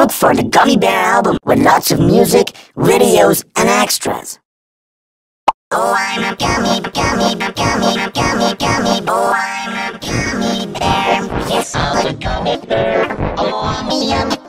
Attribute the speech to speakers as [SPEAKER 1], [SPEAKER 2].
[SPEAKER 1] Look for the Gummy Bear album with lots of music, videos, and extras. Oh, I'm a gummy, gummy, gummy, gummy, gummy. Oh, I'm a gummy bear. Yes, I'm a gummy bear. Oh, I'm a yummy.